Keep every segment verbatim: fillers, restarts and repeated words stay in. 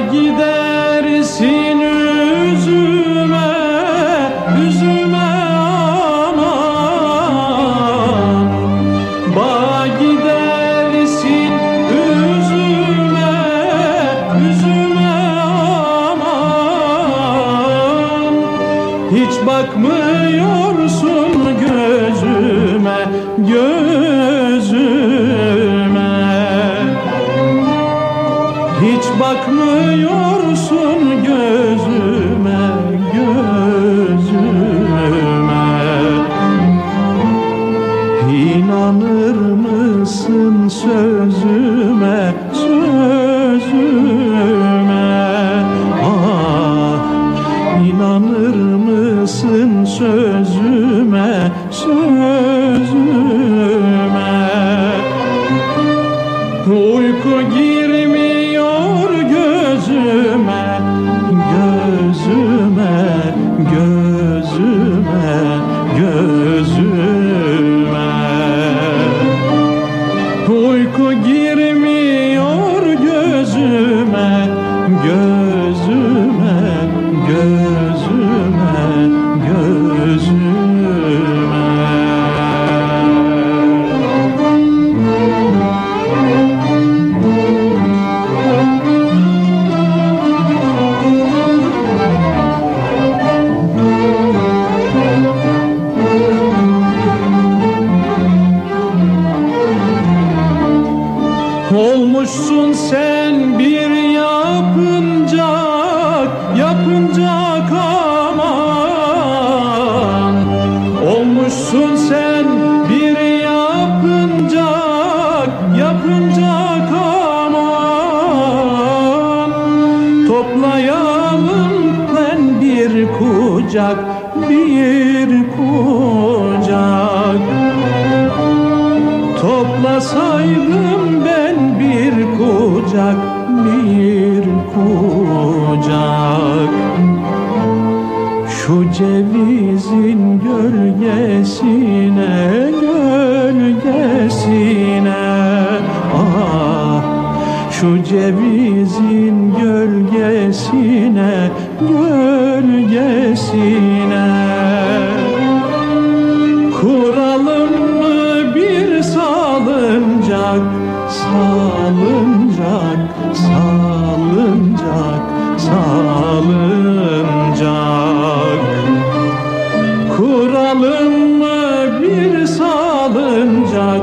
gidersin üzüme, üzüme aman. Ba gidersin üzüme, üzüme aman. Hiç bakmıyorsun gözüme, gözüme. Hiç bakmıyorsun gözüme, gözüme. İnanır mısın sözüme, sözüme? Ah, inanır mısın sözüme, sözüme? Uyku girmiyor gözüme, gözüme, gözüme, gözüme. Uyku girmiyor gözüme, gözüme, gözüme, gözüme. Olmuşsun sen bir yapıncak, yapıncak aman. Olmuşsun sen bir yapıncak, yapıncak aman. Toplayalım ben bir kucak, bir kucak. Toplasaydım ben bir kucak, bir kucak. Şu cevizin gölgesine, gölgesine. Ah, şu cevizin gölgesine, gölgesine. Kuralım mı bir salıncak, salıncak, salıncak, salıncak. Kuralım mı bir salıncak,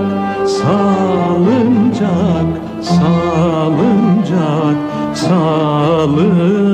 salıncak, salıncak, salıncak.